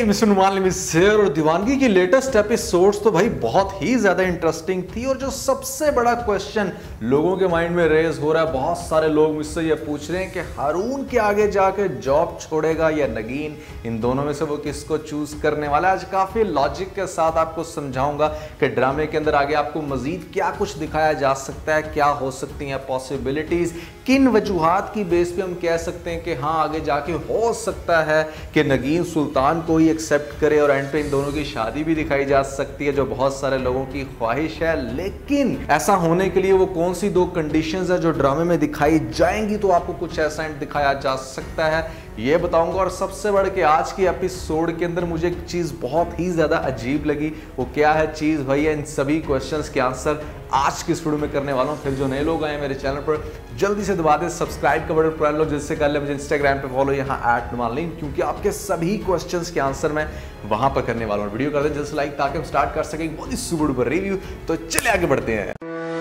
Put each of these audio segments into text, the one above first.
Mister Numan मिस्र और दीवानगी की लेटेस्ट एपिसोड्स तो भाई बहुत ही ज्यादा इंटरेस्टिंग थी। और जो सबसे बड़ा क्वेश्चन लोगों के माइंड में रेज हो रहा है, बहुत सारे लोग मुझसे ये पूछ रहे हैं कि हारून के आगे जाके जॉब छोड़ेगा या नगीन, इन दोनों में से वो किसको चूज करने वाला है। आज काफी लॉजिक के साथ आपको समझाऊंगा कि ड्रामे के अंदर आगे आपको मजीद क्या कुछ दिखाया जा सकता है, क्या हो सकती हैं पॉसिबिलिटीज, किन वजूहात की बेस पे हम कह सकते हैं कि हाँ आगे जाके हो सकता है कि नगीन सुल्तान को ही एक्सेप्ट करे और एंड पे इन दोनों की शादी भी दिखाई जा सकती है, जो बहुत सारे लोगों की ख्वाहिश है। लेकिन ऐसा होने के लिए वो कौन सी दो कंडीशंस है जो ड्रामे में दिखाई जाएंगी तो आपको कुछ ऐसा एंड दिखाया जा सकता है, ये बताऊंगा। और सबसे बढ़ के आज की एपिसोड के अंदर मुझे एक चीज बहुत ही ज्यादा अजीब लगी, वो क्या है चीज भैया, इन सभी क्वेश्चंस के आंसर आज की वीडियो में करने वाला हूं। फिर जो नए लोग आए मेरे चैनल पर जल्दी से दबा दे सब्सक्राइब का बटन प्रेस लो, जिससे कर ले मुझे इंस्टाग्राम पे फॉलो यहाँ @नुमान, क्योंकि आपके सभी क्वेश्चंस के आंसर मैं वहां पर करने वाला हूं। वीडियो कर दे जल्द लाइक ताकि हम स्टार्ट कर सकें बहुत ही सुपर रिव्यू। तो चले आगे बढ़ते हैं।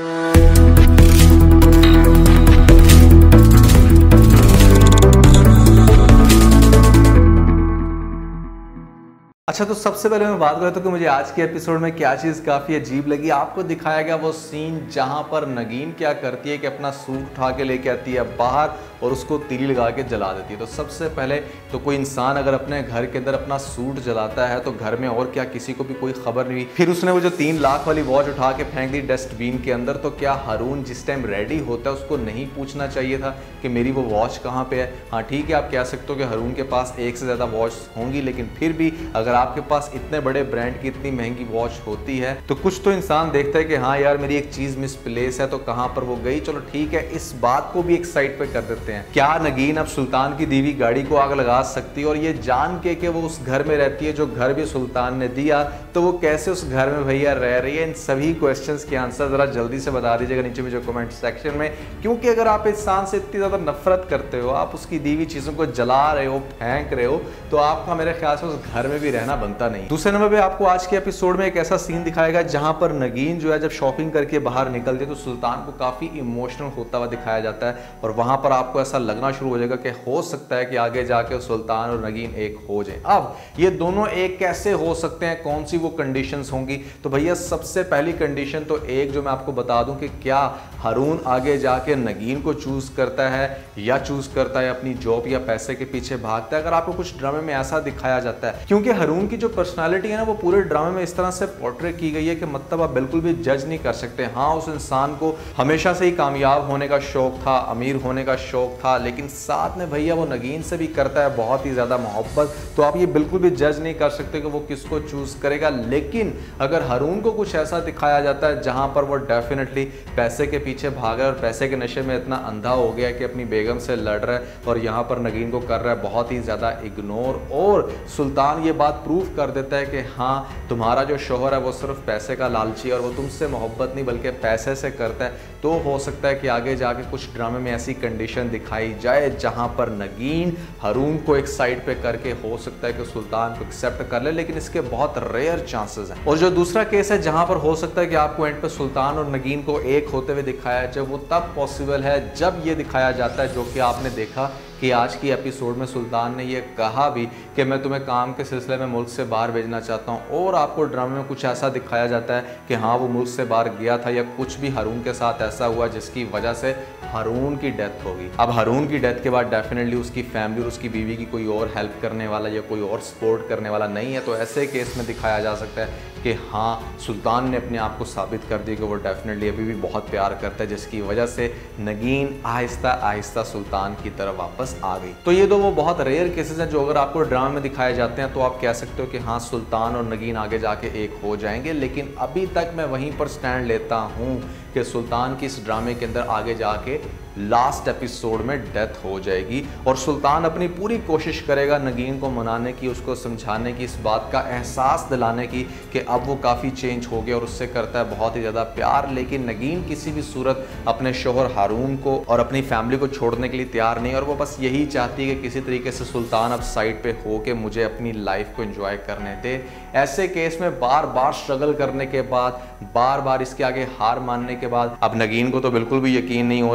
अच्छा, तो सबसे पहले मैं बात करता हूँ कि मुझे आज के एपिसोड में क्या चीज़ काफ़ी अजीब लगी। आपको दिखाया गया वो सीन जहाँ पर नगीन क्या करती है कि अपना सूट उठा के लेके आती है बाहर और उसको तीली लगा के जला देती है। तो सबसे पहले तो कोई इंसान अगर अपने घर के अंदर अपना सूट जलाता है तो घर में और क्या किसी को भी कोई खबर नहीं। फिर उसने वो जो 3 लाख वाली वॉच उठा के फेंक दी डस्टबिन के अंदर। तो क्या हारून जिस टाइम रेडी होता है उसको नहीं पूछना चाहिए था कि मेरी वो वॉच कहाँ पे है? हाँ ठीक है, आप कह सकते हो कि हारून के पास एक से ज़्यादा वॉच होंगी, लेकिन फिर भी अगर आपके पास इतने बड़े ब्रांड की इतनी महंगी वॉच होती है तो कुछ तो इंसान देखता है कि हाँ यार मेरी एक चीज मिसप्लेस है, तो कहां पर वो गई। चलो ठीक है, इस बात को भी एक साइड पे कर देते हैं। क्या नगीन अब सुल्तान की दीवी गाड़ी को आग लगा सकती है? और ये जान के कि वो उस घर में रहती है जो घर भी सुल्तान ने दिया, तो वो कैसे उस घर में भैया रह रही है? इन सभी क्वेश्चंस के आंसर जरा जल्दी से बता दीजिएगा नीचे में जो कमेंट सेक्शन में, क्योंकि अगर आप इंसान से इतनी ज्यादा नफरत करते हो, आप उसकी दीवी चीजों को जला रहे हो, फेंक रहे हो, तो आपका मेरे ख्याल से उस घर में भी रहना बनता नहीं। दूसरे नंबर पे आपको आज के एपिसोड में एक ऐसा सीन दिखाएगा जहां पर नगीन जो है जब शॉपिंग करके बाहर निकलती है तो सुल्तान को काफी इमोशनल होता हुआ दिखाया जाता है। और वहां पर आपको ऐसा लगना शुरू हो जाएगा कि हो सकता है कि आगे जाके सुल्तान और नगीन एक हो जाए। अब ये दोनों एक कैसे हो सकते हैं, कौन सी वो कंडीशंस होंगी? तो भैया सबसे पहली कंडीशन तो एक जो मैं आपको बता दूं कि क्या हारून आगे जाके नगीन को चूज करता है या चूज करता है अपनी जॉब या पैसे के पीछे भागता है। अगर आपको कुछ ड्रामे में ऐसा दिखाया जाता है, क्योंकि हारून की जो पर्सनालिटी है ना वो पूरे ड्रामे में इस तरह से पोर्ट्रे की गई है कि मतलब आप बिल्कुल भी जज नहीं कर सकते। हाँ उस इंसान को हमेशा से ही कामयाब होने का शौक था, अमीर होने का शौक था, लेकिन साथ में भैया वो नगीन से भी करता है बहुत ही ज्यादा मोहब्बत। तो आप ये बिल्कुल भी जज नहीं कर सकते कि वो किसको चूज करेगा। लेकिन अगर हारून को कुछ ऐसा दिखाया जाता है जहां पर वो डेफिनेटली पैसे के पीछे भाग रहा है और पैसे के नशे में इतना अंधा हो गया है कि अपनी बेगम से लड़ रहा है और यहाँ पर नगीन को कर रहा है बहुत ही ज्यादा इग्नोर, और सुल्तान ये बात प्रूव कर देता है कि हाँ तुम्हारा जो शोहर है वो सिर्फ पैसे का लालची और वो तुमसे मोहब्बत नहीं बल्कि पैसे से करता है। तो हो सकता है कि आगे जाके कुछ ड्रामे में ऐसी कंडीशन दिखाई जाए जहां पर नगीन हारून को एक साइड पे करके हो सकता है कि सुल्तान को एक्सेप्ट कर ले, लेकिन इसके बहुत रेयर चांसेस हैं। और जो दूसरा केस है जहां पर हो सकता है कि आपको एंड पे सुल्तान और नगीन को एक होते हुए दिखाया जाए, वो तब पॉसिबल है जब ये दिखाया जाता है जो कि आपने देखा कि आज की एपिसोड में सुल्तान ने ये कहा भी कि मैं तुम्हें काम के सिलसिले में मुल्क से बाहर भेजना चाहता हूँ, और आपको ड्रामे में कुछ ऐसा दिखाया जाता है कि हाँ वो मुल्क से बाहर गया था या कुछ भी हारून के साथ ऐसा हुआ जिसकी वजह से हारून की डेथ होगी। अब हारून की डेथ के बाद डेफिनेटली उसकी फैमिली और उसकी बीवी की कोई और हेल्प करने वाला या कोई और सपोर्ट करने वाला नहीं है। तो ऐसे केस में दिखाया जा सकता है कि हाँ सुल्तान ने अपने आप को साबित कर दिया कि वो डेफिनेटली अभी भी बहुत प्यार करता है, जिसकी वजह से नगीन आहिस्ता आहिस्ता सुल्तान की तरफ वापस आ गई। तो ये दो वो बहुत रेयर केसेस हैं जो अगर आपको ड्रामा में दिखाए जाते हैं तो आप कह सकते हो कि हाँ सुल्तान और नगीन आगे जाके एक हो जाएंगे। लेकिन अभी तक मैं वहीं पर स्टैंड लेता हूँ कि सुल्तान की इस ड्रामे के अंदर आगे जाके लास्ट एपिसोड में डेथ हो जाएगी और सुल्तान अपनी पूरी कोशिश करेगा नगीन को मनाने की, उसको समझाने की, इस बात का एहसास दिलाने की कि अब वो काफ़ी चेंज हो गया और उससे करता है बहुत ही ज़्यादा प्यार। लेकिन नगीन किसी भी सूरत अपने शोहर हारून को और अपनी फैमिली को छोड़ने के लिए तैयार नहीं, और वो बस यही चाहती है कि किसी तरीके से सुल्तान अब साइड पे हो के मुझे अपनी लाइफ को एंजॉय करने दे। ऐसे केस में बार बार स्ट्रगल करने के बाद, बार बार इसके आगे हार मानने के बाद अब नगीन को तो बिल्कुल भी यकीन नहीं हो रहा, उसे यही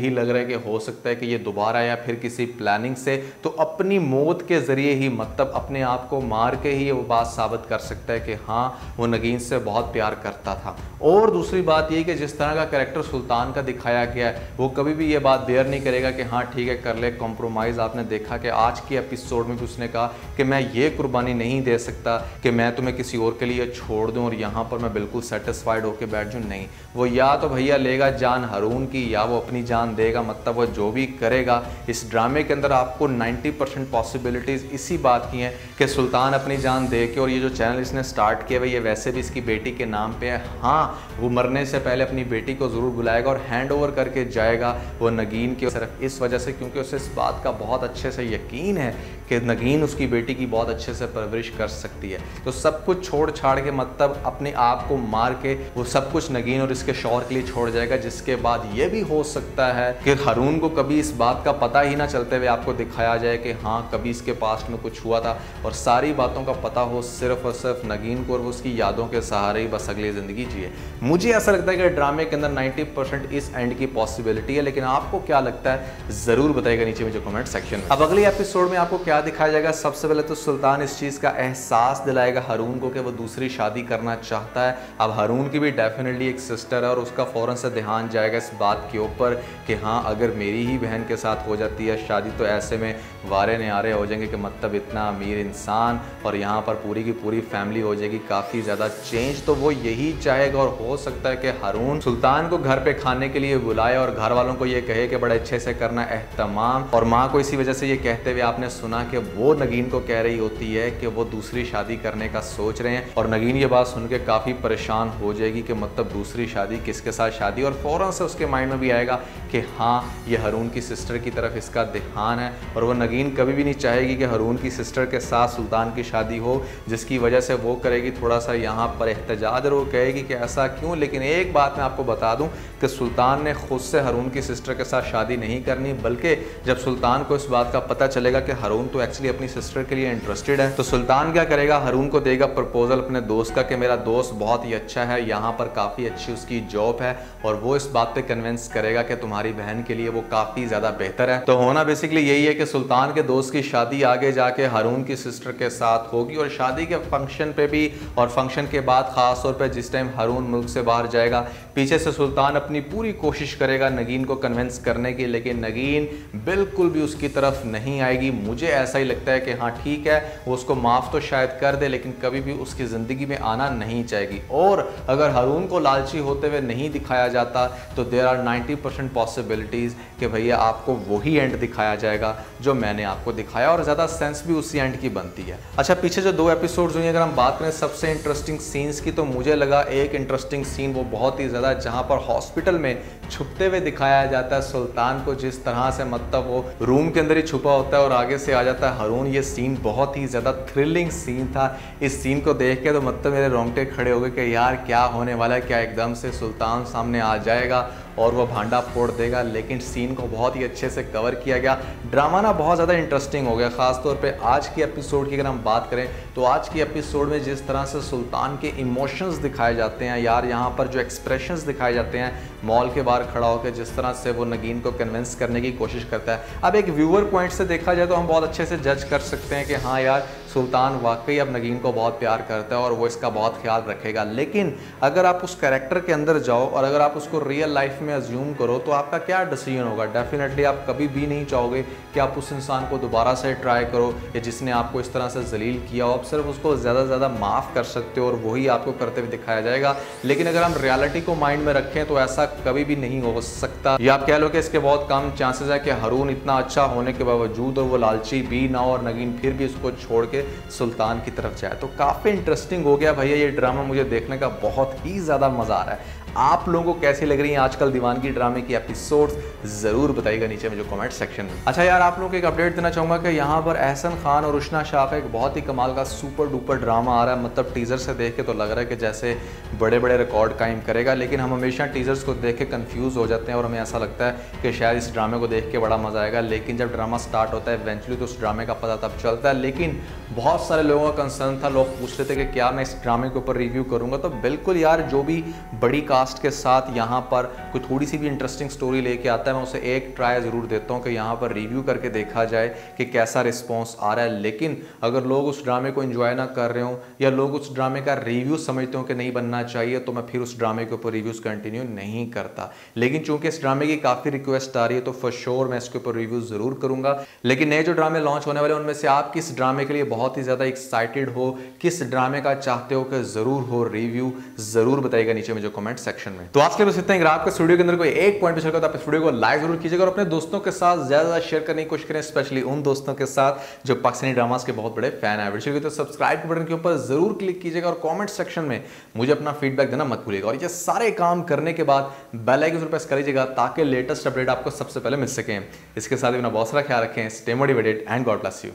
यही लग रहा है कि हो सकता है कि ये दोबारा या फिर किसी प्लानिंग से तो अपनी मौत के ज़रिए ही मतलब अपने आप को मार के ही वो बात साबित कर सकता है कि हाँ वो नगीन से बहुत प्यार करता था। और दूसरी बात ये कि जिस तरह का कैरेक्टर सुल्तान का दिखाया गया है वो कभी भी ये बात बेयर नहीं करेगा कि हाँ ठीक है कर ले कॉम्प्रोमाइज़। आपने देखा कि आज के एपिसोड में भी उसने कहा कि मैं ये कुर्बानी नहीं दे सकता कि मैं तुम्हें किसी और के लिए छोड़ दूँ और यहाँ पर मैं बिल्कुल सेटिस्फाइड होकर बैठ जाऊँ। नहीं, वो या तो भैया लेगा जान हारून की या वो अपनी जान देगा। मतलब वो जो भी करेगा इस ड्रामे के अंदर आपको 90% पॉसिबिलिटीज़ इसी बात की हैं कि सुल्तान अपनी जान दे के, और ये जो चैनल इसने स्टार्ट किया है ये वैसे भी इसकी बेटी के नाम पे है, हाँ वो मरने से पहले अपनी बेटी को ज़रूर बुलाएगा और हैंड ओवर करके जाएगा वो नगीन के, सिर्फ इस वजह से क्योंकि उसे इस बात का बहुत अच्छे से यकीन है कि नगीन उसकी बेटी की बहुत अच्छे से परवरिश कर सकती है। तो सब कुछ छोड़ छाड़ के मतलब अपने आप को मार के वो सब कुछ नगीन और इसके शौहर के लिए छोड़ जाएगा, जिसके बाद ये भी हो सकता है कि हारून को कभी इस बात का पता ही ना चलते हुए आपको दिखाया जाए कि हाँ कभी इसके पास्ट में कुछ हुआ था और सारी बातों का पता हो सिर्फ और सिर्फ नगीन को और वो उसकी यादों के सहारे ही बस अगली ज़िंदगी जिए। मुझे ऐसा लगता है कि ड्रामे के अंदर 90% इस एंड की पॉसिबिलिटी है, लेकिन आपको क्या लगता है ज़रूर बताइएगा नीचे मुझे कमेंट सेक्शन में। अब अगले एपिसोड में आपको क्या दिखाया जाएगा? सबसे पहले तो सुल्तान इस चीज़ का एहसास दिलाएगा हारून को कि वो दूसरी शादी करना चाहता है। अब हारून की भी डेफिनेटली एक सिस्टर है और उसका फ़ौरन से ध्यान जाएगा इस बात के ऊपर कि हाँ अगर मेरी ही बहन के साथ हो जाती है शादी तो ऐसे में वारे न्यारे हो जाएंगे कि मतलब इतना अमीर इंसान और यहाँ पर पूरी की पूरी फैमिली हो जाएगी काफ़ी ज़्यादा चेंज। तो वो यही चाहेगा और हो सकता है कि हारून सुल्तान को घर पे खाने के लिए बुलाए और घर वालों को ये कहे कि बड़े अच्छे से करना एहतमाम, और माँ को इसी वजह से ये कहते हुए आपने सुना कि वो नगीन को कह रही होती है कि वो दूसरी शादी करने का सोच रहे हैं और नगीन ये बात सुन के काफ़ी परेशान हो जाएगी कि मतलब दूसरी शादी किसके साथ शादी, और फ़ौरन से उसके माइंड में भी आएगा कि हाँ ये हारून की सिस्टर की तरफ इसका ध्यान है और वो नगीन कभी भी नहीं चाहेगी कि हारून की सिस्टर के साथ सुल्तान की शादी हो, जिसकी वजह से वो करेगी थोड़ा सा यहाँ पर एहतजाज और वो कहेगी कि ऐसा क्यों। लेकिन एक बात मैं आपको बता दूं कि सुल्तान ने खुद से हारून की सिस्टर के साथ शादी नहीं करनी, बल्कि जब सुल्तान को इस बात का पता चलेगा कि हारून तो एक्चुअली अपनी सिस्टर के लिए इंटरेस्टेड है तो सुल्तान क्या करेगा, हारून को देगा प्रपोजल अपने दोस्त का कि मेरा दोस्त बहुत ही अच्छा है, यहाँ पर काफ़ी अच्छी उसकी जॉब है और वो इस बात पे कन्विंस करेगा कि तुम्हारी बहन के लिए वो काफ़ी ज़्यादा बेहतर है। तो होना बेसिकली यही है कि सुल्तान के दोस्त की शादी आगे जाके हारून की सिस्टर के साथ होगी और शादी के फंक्शन पे भी और फंक्शन के बाद ख़ास तौर पे जिस टाइम हारून मुल्क से बाहर जाएगा पीछे से सुल्तान अपनी पूरी कोशिश करेगा नगीन को कन्विंस करने की, लेकिन नगीन बिल्कुल भी उसकी तरफ नहीं आएगी। मुझे ऐसा ही लगता है कि हाँ ठीक है वो उसको माफ़ तो शायद कर दे लेकिन कभी भी उसकी ज़िंदगी में आना नहीं चाहेगी। और अगर हारून को लालची होते हुए नहीं दिखाया जाता तो देयर आर 90% पॉसिबिलिटीज़ कि भैया आपको वही एंड दिखाया जाएगा जो मैंने आपको दिखाया और ज़्यादा सेंस भी उसी एंड की बनती है। अच्छा पीछे जो 2 एपिसोड्स हुई अगर हम बात करें सबसे इंटरेस्टिंग सीन्स की तो मुझे लगा एक इंटरेस्टिंग सीन वो बहुत ही ज़्यादा जहाँ पर हॉस्पिटल में छुपते हुए दिखाया जाता है सुल्तान को, जिस तरह से मतलब वो रूम के अंदर ही छुपा होता है और आगे से आ जाता है हारून। ये सीन बहुत ही ज़्यादा थ्रिलिंग सीन था। इस सीन को देख के तो मतलब मेरे रोंगटे खड़े हो गए कि यार क्या होने वाला है, क्या एकदम से सुल्तान सामने आ जाएगा और वह भांडा फोड़ देगा। लेकिन सीन को बहुत ही अच्छे से कवर किया गया। ड्रामा ना बहुत ज़्यादा इंटरेस्टिंग हो गया, ख़ासतौर पे आज की एपिसोड की अगर हम बात करें तो आज की एपिसोड में जिस तरह से सुल्तान के इमोशंस दिखाए जाते हैं यार, यहाँ पर जो एक्सप्रेशंस दिखाए जाते हैं मॉल के बाहर खड़ा होकर जिस तरह से वो नगीन को कन्विंस करने की कोशिश करता है। अब एक व्यूअर पॉइंट से देखा जाए तो हम बहुत अच्छे से जज कर सकते हैं कि हाँ यार सुल्तान वाकई अब नगीन को बहुत प्यार करता है और वो इसका बहुत ख्याल रखेगा। लेकिन अगर आप उस कैरेक्टर के अंदर जाओ और अगर आप उसको रियल लाइफ में अज्यूम करो तो आपका क्या डिसीजन होगा? डेफिनेटली आप कभी भी नहीं चाहोगे कि आप उस इंसान को दोबारा से ट्राई करो या जिसने आपको इस तरह से जलील किया हो, आप सिर्फ उसको ज़्यादा से ज़्यादा माफ़ कर सकते हो और वही आपको करते हुए दिखाया जाएगा। लेकिन अगर हम रियलिटी को माइंड में रखें तो ऐसा कभी भी नहीं हो सकता, या आप कह लो कि इसके बहुत कम चांसेस है कि हारून इतना अच्छा होने के बावजूद और वो लालची भी ना हो और नगीन फिर भी उसको छोड़ के सुल्तान की तरफ जाए। तो काफ़ी इंटरेस्टिंग हो गया भैया ये ड्रामा, मुझे देखने का बहुत ही ज़्यादा मज़ा आ रहा है। आप लोगों को कैसी लग रही है आजकल दीवानगी ड्रामे की एपिसोड्स ज़रूर बताइएगा नीचे मुझे कमेंट सेक्शन में। अच्छा यार आप लोगों को एक अपडेट देना चाहूँगा कि यहाँ पर एहसन खान और रुशना शाह का एक बहुत ही कमाल का सुपर डुपर ड्रामा आ रहा है। मतलब टीज़र से देख के तो लग रहा है कि जैसे बड़े बड़े रिकॉर्ड कायम करेगा, लेकिन हम हमेशा टीज़र्स को देख के कन्फ्यूज़ हो जाते हैं और हमें ऐसा लगता है कि शायद इस ड्रामे को देख के बड़ा मज़ा आएगा। लेकिन जब ड्रामा स्टार्ट होता है इवेंचुअली तो उस ड्रामे का पता तब चलता है। लेकिन बहुत सारे लोगों का कंसर्न था, लोग पूछ रहे थे कि क्या मैं इस ड्रामे के ऊपर रिव्यू करूँगा, तो बिल्कुल यार जो भी बड़ी कास्ट कास्ट के साथ यहाँ पर कोई थोड़ी सी भी इंटरेस्टिंग स्टोरी लेके आता है, मैं उसे एक ट्राई ज़रूर देता हूँ कि यहाँ पर रिव्यू करके देखा जाए कि कैसा रिस्पॉन्स आ रहा है। लेकिन अगर लोग उस ड्रामे को एंजॉय ना कर रहे हो या लोग उस ड्रामे का रिव्यू समझते हो कि नहीं बनना चाहिए, तो मैं फिर उस ड्रामे के ऊपर रिव्यूज़ कंटिन्यू नहीं करता। लेकिन चूंकि इस ड्रामे की काफ़ी रिक्वेस्ट आ रही है तो फॉर श्योर मैं इसके ऊपर रिव्यू ज़रूर करूँगा। लेकिन नए जो ड्रामे लॉन्च होने वाले उनमें से आप किस ड्रामे के लिए बहुत ही ज़्यादा एक्साइटेड हो, किस ड्रामे का चाहते हो कि ज़रूर हो रिव्यू, ज़रूर बताइएगा नीचे मुझे कमेंट सेक्शन में। तो आज के लिए बस इतना ही। अगर आपके वीडियो के अंदर कोई एक पॉइंट अच्छा लगा तो आप इस वीडियो को लाइक जरूर कीजिएगा और अपने दोस्तों के साथ ज़्यादा शेयर करने की कोशिश करें, स्पेशली उन दोस्तों के साथ जो पाकिस्तानी ड्रामास के बहुत बड़े फैन है। वीडियो तो सब्सक्राइब के बटन के ऊपर जरूर क्लिक कीजिएगा और कमेंट सेक्शन में मुझे अपना फीडबैक देना मत भूलिएगा। और ये सारे काम करने के बाद बेल आइकन जरूर प्रेस करिएगा ताकि लेटेस्ट अपडेट आपको सबसे पहले मिल सके। इसके साथ ही अपना बहुत सारा ख्याल रखें। Stay motivated and God bless you.